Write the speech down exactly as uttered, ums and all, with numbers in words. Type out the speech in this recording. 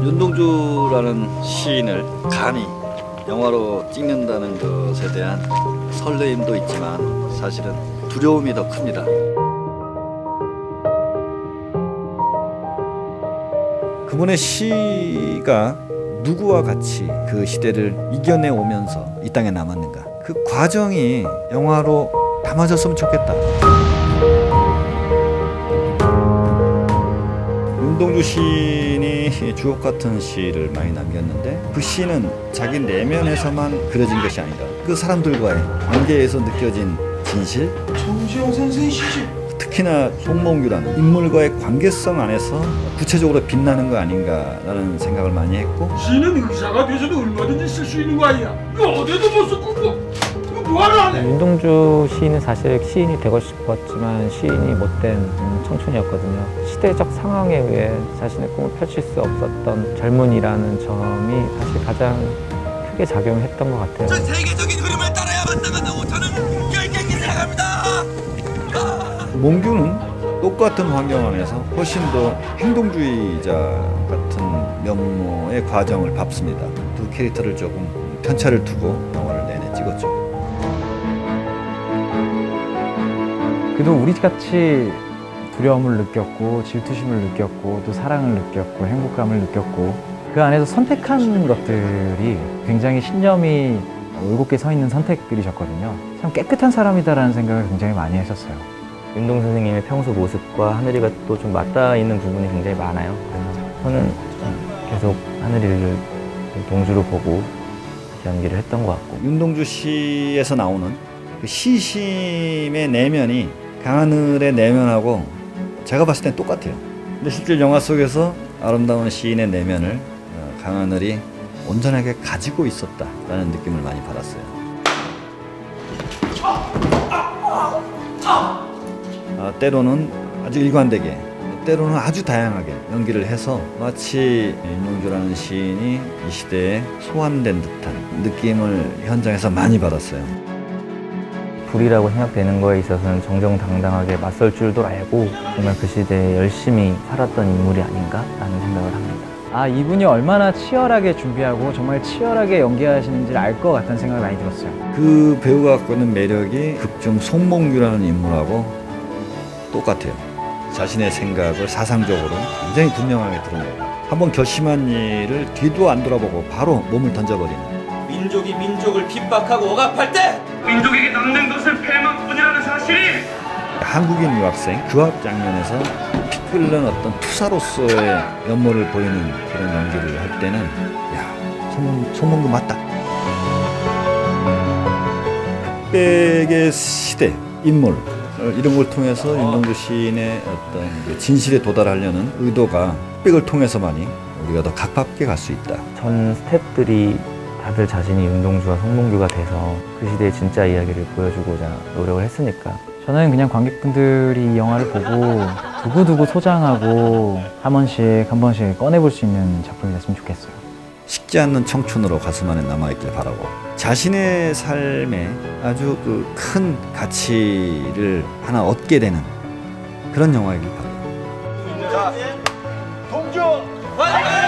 윤동주라는 시인을 감히 영화로 찍는다는 것에 대한 설레임도 있지만 사실은 두려움이 더 큽니다. 그분의 시가 누구와 같이 그 시대를 이겨내 오면서 이 땅에 남았는가, 그 과정이 영화로 담아졌으면 좋겠다. 윤동주 시인이 주옥 같은 시를 많이 남겼는데 그 시는 자기 내면에서만 그려진 것이 아니다. 그 사람들과의 관계에서 느껴진 진실, 정시영 선생의 시집, 특히나 송몽규라는 인물과의 관계성 안에서 구체적으로 빛나는 거 아닌가라는 생각을 많이 했고, 시는 의사가 돼서도 얼마든지 쓸 수 있는 거 아니야. 이거 어디에도 못 쓰고 이거 뭐하러 안 해? 윤동주 시인은 사실 시인이 되고 싶었지만 시인이 못된 청춘이었거든요. 시대적 상황에 의해 자신의 꿈을 펼칠 수 없었던 젊은이라는 점이 사실 가장 크게 작용했던 것 같아요. 전 세계적인 흐름을 따라야만 나간다고 저는 열정이 생각합니다. 몽규는 똑같은 환경 안에서 훨씬 더 행동주의자 같은 면모의 과정을 밟습니다. 두 캐릭터를 조금 편차를 두고 영화를 내내 찍었죠. 그래도 우리같이 두려움을 느꼈고 질투심을 느꼈고 또 사랑을 느꼈고 행복감을 느꼈고 그 안에서 선택한 것들이 굉장히 신념이 올곧게 서 있는 선택들이셨거든요. 참 깨끗한 사람이다라는 생각을 굉장히 많이 했었어요. 윤동 선생님의 평소 모습과 하늘이가 또 좀 맞닿아 있는 부분이 굉장히 많아요. 그래서 저는 계속 하늘이를 동주로 보고 연기를 했던 것 같고, 윤동주 시에서 나오는 그 시심의 내면이 강하늘의 내면하고 제가 봤을 땐 똑같아요. 근데 실제 영화 속에서 아름다운 시인의 내면을 강하늘이 온전하게 가지고 있었다라는 느낌을 많이 받았어요. 아, 때로는 아주 일관되게, 때로는 아주 다양하게 연기를 해서 마치 윤동주라는 시인이 이 시대에 소환된 듯한 느낌을 현장에서 많이 받았어요. 불이라고 생각되는 거에 있어서는 정정당당하게 맞설 줄도 알고 정말 그 시대에 열심히 살았던 인물이 아닌가라는 생각을 합니다. 아, 이분이 얼마나 치열하게 준비하고 정말 치열하게 연기하시는지를 알 것 같다는 생각이 많이 들었어요. 그 배우가 갖고 있는 매력이 극중 송몽규라는 인물하고 똑같아요. 자신의 생각을 사상적으로 굉장히 분명하게 드러내고 한번 결심한 일을 뒤도 안 돌아보고 바로 몸을 던져버리는, 민족이 민족을 핍박하고 억압할 때 민족에게 남는 것은 패망뿐이라는 사실이, 한국인 유학생 유학 장면에서 피 끓는 어떤 투사로서의 면모를 보이는 그런 연기를 할 때는 야, 송몽, 송몽규 맞다. 흑백의 시대, 인물 이런 걸 통해서 윤동주 시인의 어떤 그 진실에 도달하려는 의도가 흑백을 통해서만이 우리가 더 가깝게 갈 수 있다. 전 스태프들이 다들 자신이 윤동주와 송몽규가 돼서 그 시대의 진짜 이야기를 보여주고자 노력을 했으니까 저는 그냥 관객분들이 이 영화를 보고 두고두고 소장하고 한 번씩 한 번씩 꺼내볼 수 있는 작품이 됐으면 좋겠어요. 식지 않는 청춘으로 가슴 안에 남아있길 바라고, 자신의 삶에 아주 그 큰 가치를 하나 얻게 되는 그런 영화이길 바라요. 자, 동주!